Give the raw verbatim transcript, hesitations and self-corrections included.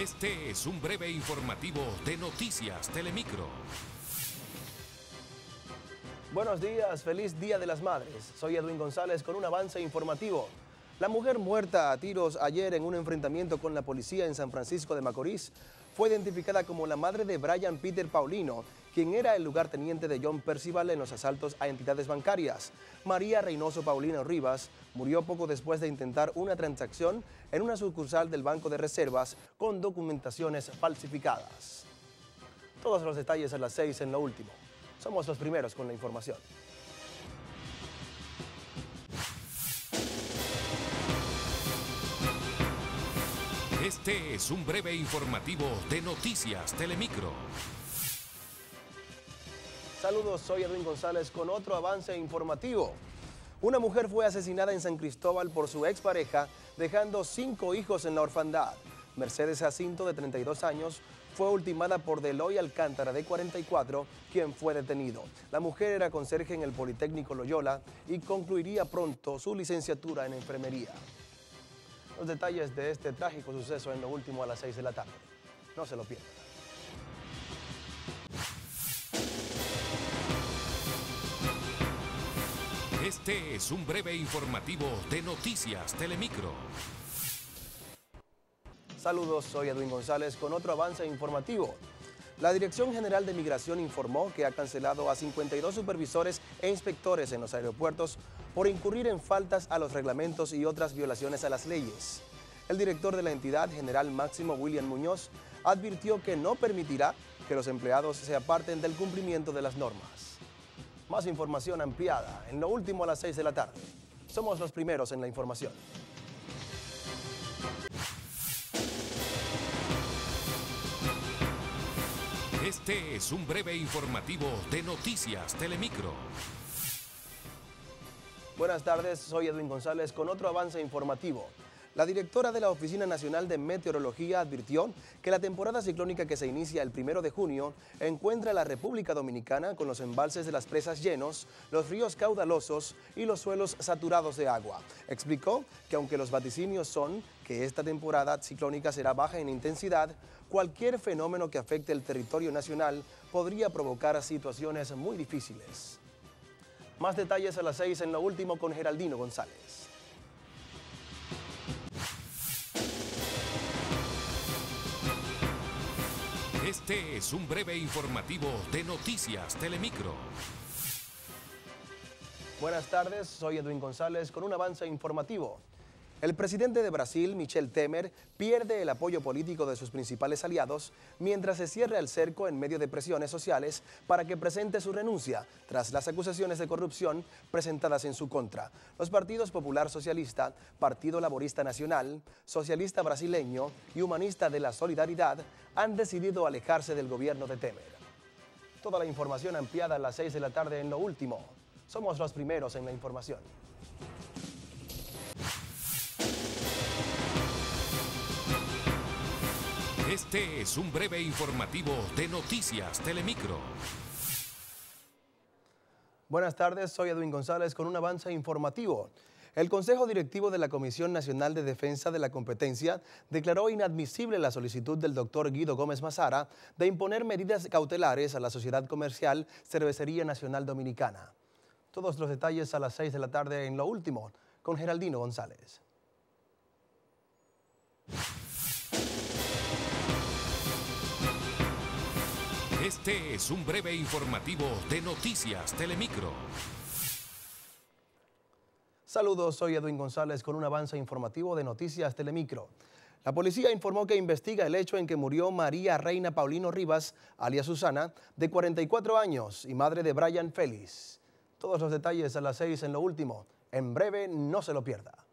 Este es un breve informativo de Noticias Telemicro. Buenos días, feliz Día de las Madres. Soy Edwin González con un avance informativo. La mujer muerta a tiros ayer en un enfrentamiento con la policía en San Francisco de Macorís fue identificada como la madre de Brian Peter Paulino, quien era el lugarteniente de John Percival en los asaltos a entidades bancarias. María Reynoso Paulino Rivas murió poco después de intentar una transacción en una sucursal del Banco de Reservas con documentaciones falsificadas. Todos los detalles a las seis en lo último. Somos los primeros con la información. Este es un breve informativo de Noticias Telemicro. Saludos, soy Edwin González con otro avance informativo. Una mujer fue asesinada en San Cristóbal por su expareja, dejando cinco hijos en la orfandad. Mercedes Jacinto, de treinta y dos años, fue ultimada por Deloy Alcántara, de cuarenta y cuatro, quien fue detenido. La mujer era conserje en el Politécnico Loyola y concluiría pronto su licenciatura en enfermería. Los detalles de este trágico suceso en lo último a las seis de la tarde. No se lo pierdan. Este es un breve informativo de Noticias Telemicro. Saludos, soy Edwin González con otro avance informativo. La Dirección General de Migración informó que ha cancelado a cincuenta y dos supervisores e inspectores en los aeropuertos por incurrir en faltas a los reglamentos y otras violaciones a las leyes. El director de la entidad, general Máximo William Muñoz, advirtió que no permitirá que los empleados se aparten del cumplimiento de las normas. Más información ampliada en lo último a las seis de la tarde. Somos los primeros en la información. Este es un breve informativo de Noticias Telemicro. Buenas tardes, soy Edwin González con otro avance informativo. La directora de la Oficina Nacional de Meteorología advirtió que la temporada ciclónica que se inicia el primero de junio encuentra a la República Dominicana con los embalses de las presas llenos, los ríos caudalosos y los suelos saturados de agua. Explicó que aunque los vaticinios son que esta temporada ciclónica será baja en intensidad, cualquier fenómeno que afecte el territorio nacional podría provocar situaciones muy difíciles. Más detalles a las seis en lo último con Geraldino González. Este es un breve informativo de Noticias Telemicro. Buenas tardes, soy Edwin González con un avance informativo. El presidente de Brasil, Michel Temer, pierde el apoyo político de sus principales aliados mientras se cierra el cerco en medio de presiones sociales para que presente su renuncia tras las acusaciones de corrupción presentadas en su contra. Los partidos Popular Socialista, Partido Laborista Nacional, Socialista Brasileño y Humanista de la Solidaridad han decidido alejarse del gobierno de Temer. Toda la información ampliada a las seis de la tarde en lo último. Somos los primeros en la información. Este es un breve informativo de Noticias Telemicro. Buenas tardes, soy Edwin González con un avance informativo. El Consejo Directivo de la Comisión Nacional de Defensa de la Competencia declaró inadmisible la solicitud del doctor Guido Gómez Mazara de imponer medidas cautelares a la Sociedad Comercial Cervecería Nacional Dominicana. Todos los detalles a las seis de la tarde en lo último con Geraldino González. Este es un breve informativo de Noticias Telemicro. Saludos, soy Edwin González con un avance informativo de Noticias Telemicro. La policía informó que investiga el hecho en que murió María Reina Paulino Rivas, alias Susana, de cuarenta y cuatro años y madre de Brian Félix. Todos los detalles a las seis en lo último. En breve, no se lo pierda.